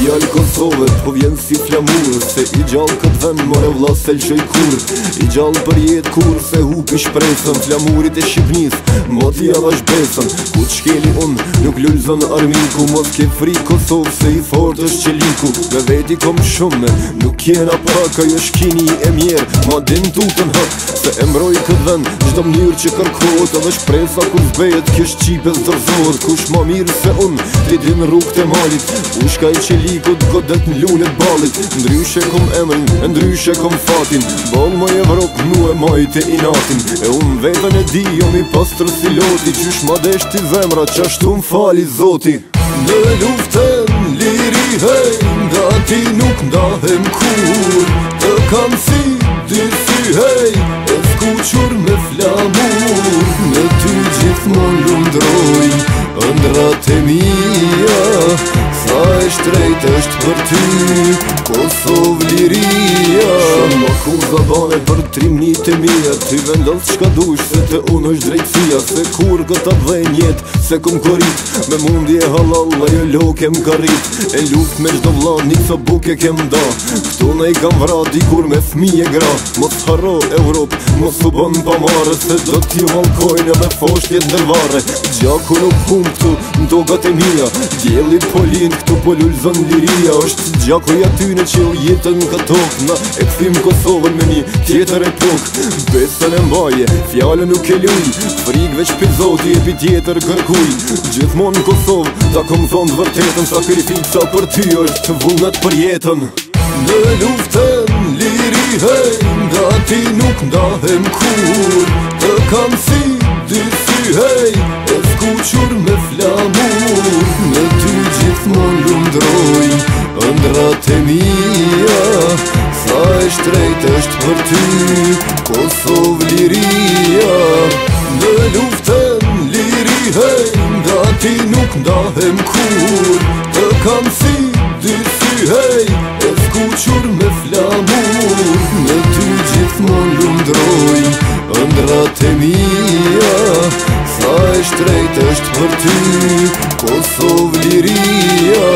fjallë Kosove, po vjen si flamur. Se i gjallë këtë vend, more vla se lëshoj kur. I gjallë për jetë kur, se hupi shpresën. Flamurit e Shqipnis, moti avash besën. Ku t'shkeli unë, nuk lullzën armiku. Mos ke fri Kosovë, se i fort është qeliku. Me veti kom shume, nuk jena pak. Ajo shkini e mjerë, ma din tutën hak. Se emroj këtë vend, gjdo mënyrë që kërkot. Edhe shpresa kur zbejet, kjo shqipe zdërzot. Kush ma mirë se unë, ti din rrug të malit. Ushka i qelikut, godet në lullet balit. Ndryshe kom emrin, ndryshe kom fatin. Bol moj Evrop, mu e majt e inatin. E unë vetën e di, jom i pastër si loti. Qysh ma deshti zemra, qashtu m'fali zoti. Në luftën liri hej, nga ti nuk ndahem kur. Të kam si disi hej, e skuqur me flamur. Në ty gjithmon lundroj, ëndrat e mija. Sa e shtrejt është për ty, Kosovë liria. Shumë akuza bane për trimnit e mija. Ty vendos qka dush, se të unë është drejtësia. Se kur këta dhen jet, se kum korit. Me mundi e halal, ajo lo kem karit. E luft me gjdo vlan, një so buke kem da. Këtu ne i kam vra, dikur me fmi e gra. Mos haro Evrop, mos u bën pa mare. Se do t'ju valkojnë edhe foshtjet ndërvare. Gjaku nuk hum këtu, në togat e mija. Djeli polin, këtu po lullzën liria. Është gjaku ja tyne që u jetën ka tok. Na e këthim Kosovën me një tjetër epok. Besën e mbaje, fjallën nuk e luj. Frik veç pizoti e pi tjetër kërkuj. Gjithmon në Kosovë, ta kom thonë të vërtetën. Sakrifica për ty është vullnat për jetën. Në luftën liri hej, nga ti nuk ndahem kur. Të kam si disi hej, e skuqur me flamur. Në ty gjithmon lundroj, ëndrat e mija. Sa e shtrejt është për ty, Kosovë liria. Në luftën liri hej, nga ti nuk ndahem kur. Të kam si disi hej, e skuqur me flamur. Në ty gjithmon lundroj, ëndrat e mija. Sa e shtrejt është për ty, Kosovë liria.